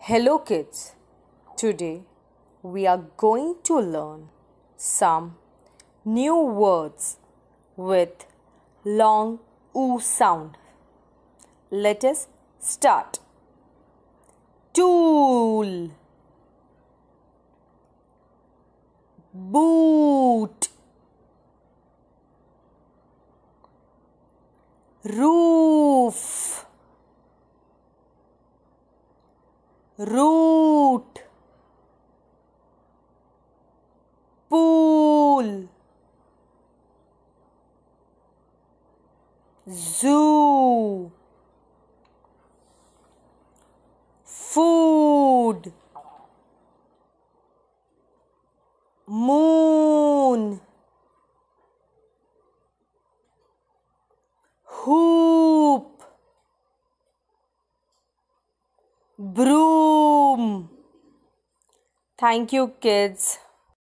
Hello kids, today we are going to learn some new words with long oo sound. Let us start. Tool, boot, roof, root, pool, zoo, food, moon, hoop, broom. Thank you, kids.